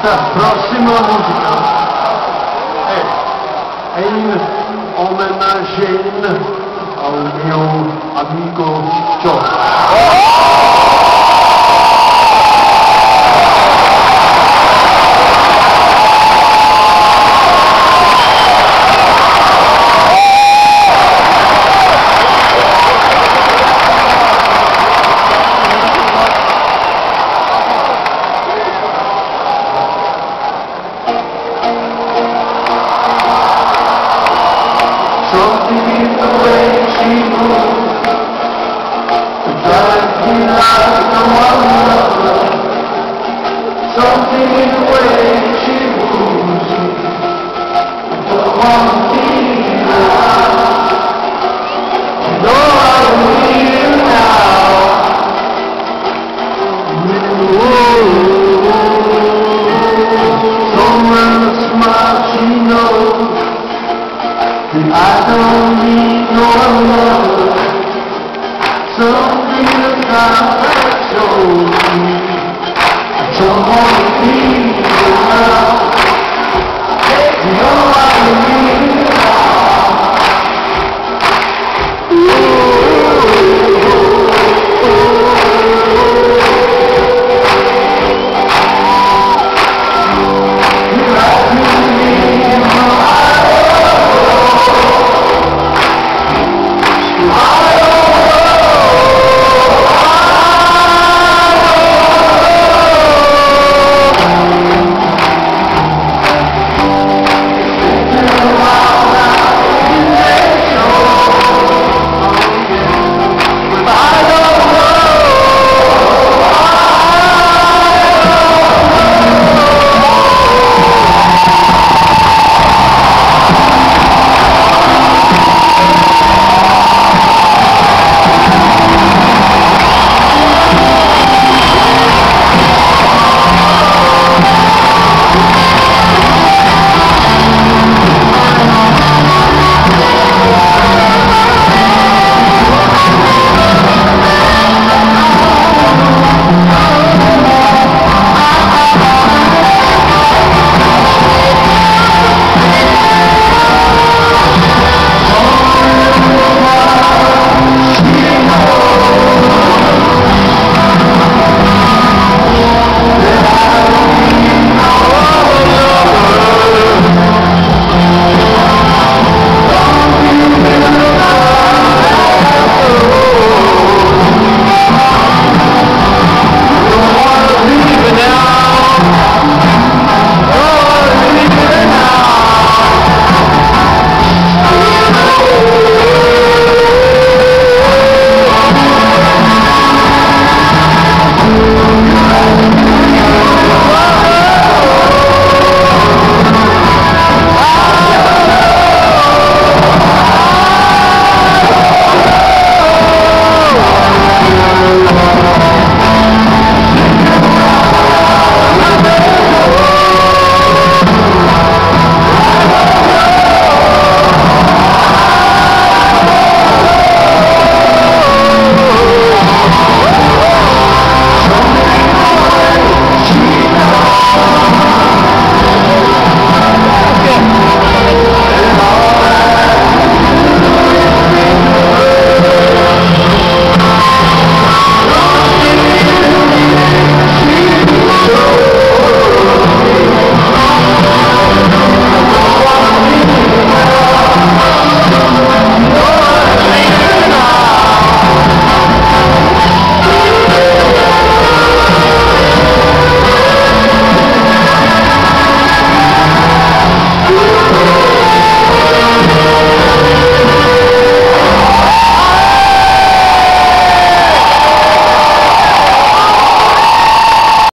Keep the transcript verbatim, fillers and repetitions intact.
questa prossima musica è in omaggio al mio amico Joe. Something in the way she moves, it drives me like no other. Something in the way she moves, I don't want to be now. You know I need you now. Someone smart, she knows I don't need no other. Something about that shows me I don't want to be